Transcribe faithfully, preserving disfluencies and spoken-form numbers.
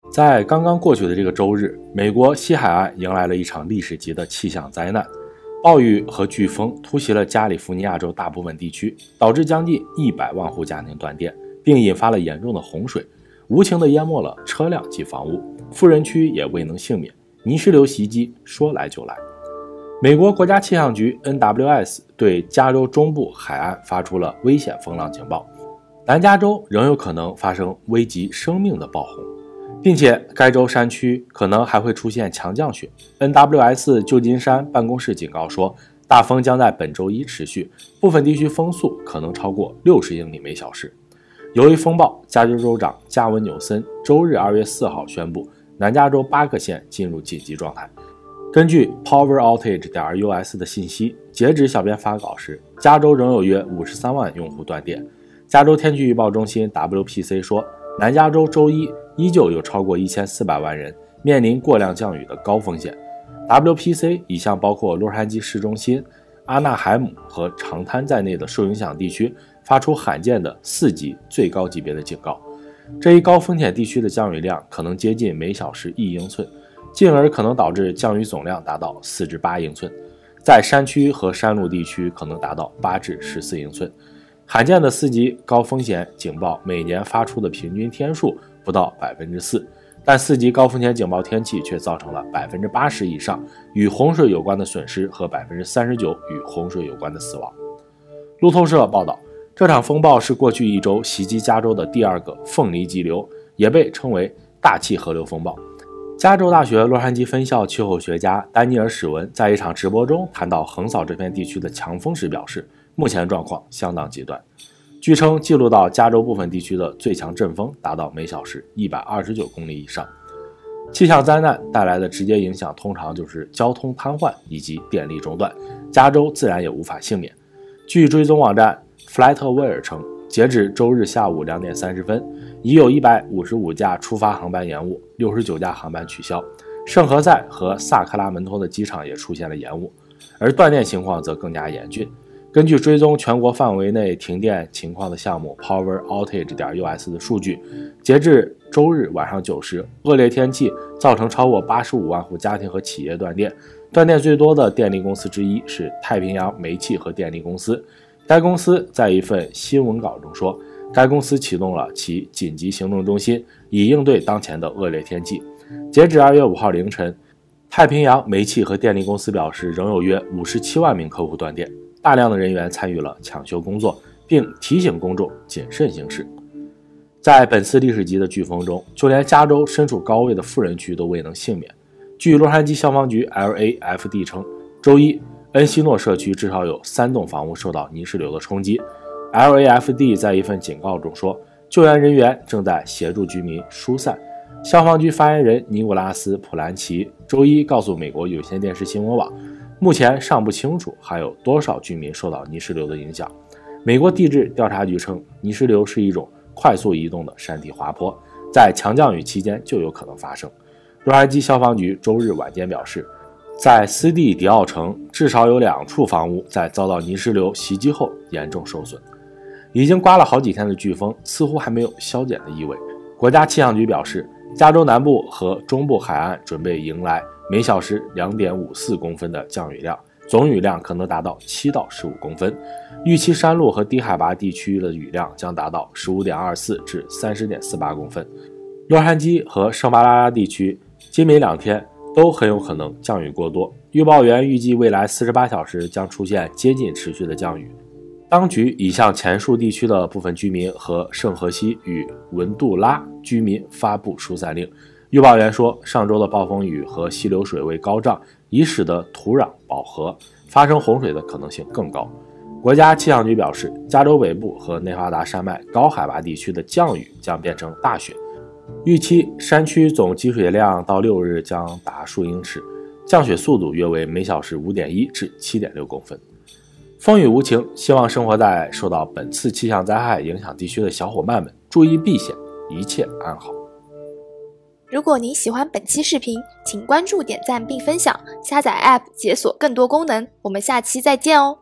在刚刚过去的这个周日，美国西海岸迎来了一场历史级的气象灾难，暴雨和飓风突袭了加利福尼亚州大部分地区，导致将近一百万户家庭断电，并引发了严重的洪水，无情地淹没了车辆及房屋，富人区也未能幸免。泥石流袭击说来就来。美国国家气象局 N W S 对加州中部海岸发出了危险风浪警报，南加州仍有可能发生危及生命的暴洪，并且该州山区可能还会出现强降雪。 N W S 旧金山办公室警告说，大风将在本周一持续，部分地区风速可能超过六十英里每小时。由于风暴，加州州长加文纽森周日二月四号宣布，南加州八个县进入紧急状态。根据 poweroutage.us 的信息，截止小编发稿时，加州仍有约五十三万用户断电。加州天气预报中心 W P C 说，南加州周一依旧有超过一千四百万人面临过量降雨的高风险。 W P C 已向包括洛杉矶市中心、阿纳海姆和长滩在内的受影响地区发出罕见的四级最高级别的警告。这一高风险地区的降雨量可能接近每小时一英寸，进而可能导致降雨总量达到四至八英寸，在山区和山路地区可能达到八至十四英寸。罕见的四级高风险警报每年发出的平均天数不到百分之四，但四级高风险警报天气却造成了百分之八十以上与洪水有关的损失和百分之三十九与洪水有关的死亡。路透社报道，这场风暴是过去一周袭击加州的第二个凤梨急流，也被称为大气河流风暴。加州大学洛杉矶分校气候学家丹尼尔·史文在一场直播中谈到横扫这片地区的强风时表示，目前状况相当极端。据称，记录到加州部分地区的最强阵风达到每小时一百二十九公里以上。气象灾难带来的直接影响通常就是交通瘫痪以及电力中断，加州自然也无法幸免。据追踪网站 FlightAware 称，截止周日下午两点三十分，已有一百五十五架出发航班延误，六十九架航班取消。圣何塞和萨克拉门托的机场也出现了延误，而断电情况则更加严峻。根据追踪全国范围内停电情况的项目 poweroutage.us 的数据，截至周日晚上九时，恶劣天气造成超过八十五万户家庭和企业断电。断电最多的电力公司之一是太平洋煤气和电力公司。该公司在一份新闻稿中说，该公司启动了其紧急行动中心，以应对当前的恶劣天气。截止二月五号凌晨，太平洋煤气和电力公司表示，仍有约五十七万名客户断电。大量的人员参与了抢修工作，并提醒公众谨慎行事。在本次历史级的飓风中，就连加州身处高位的富人区都未能幸免。据洛杉矶消防局 L A F D 称，周一恩西诺社区至少有三栋房屋受到泥石流的冲击。L A F D 在一份警告中说，救援人员正在协助居民疏散。消防局发言人尼古拉斯·普兰奇周一告诉美国有线电视新闻网，目前尚不清楚还有多少居民受到泥石流的影响。美国地质调查局称，泥石流是一种快速移动的山体滑坡，在强降雨期间就有可能发生。洛杉矶消防局周日晚间表示，在斯蒂迪奥城至少有两处房屋在遭到泥石流袭击后严重受损。已经刮了好几天的飓风似乎还没有消减的意味。国家气象局表示，加州南部和中部海岸准备迎来每小时 两点五四公分的降雨量，总雨量可能达到七到十五公分。预期山路和低海拔地区的雨量将达到 十五点二四至 三十点四八公分。洛杉矶和圣巴拉拉地区今明两天都很有可能降雨过多，预报员预计未来四十八小时将出现接近持续的降雨。当局已向前述地区的部分居民和圣荷西与文杜拉居民发布疏散令。预报员说，上周的暴风雨和溪流水位高涨已使得土壤饱和，发生洪水的可能性更高。国家气象局表示，加州北部和内华达山脉高海拔地区的降雨将变成大雪，预期山区总积水量到六日将达数英尺，降雪速度约为每小时 五点一至 七点六公分。风雨无情，希望生活在受到本次气象灾害影响地区的小伙伴们注意避险，一切安好。 如果您喜欢本期视频，请关注、点赞并分享，下载 App 解锁更多功能。我们下期再见哦。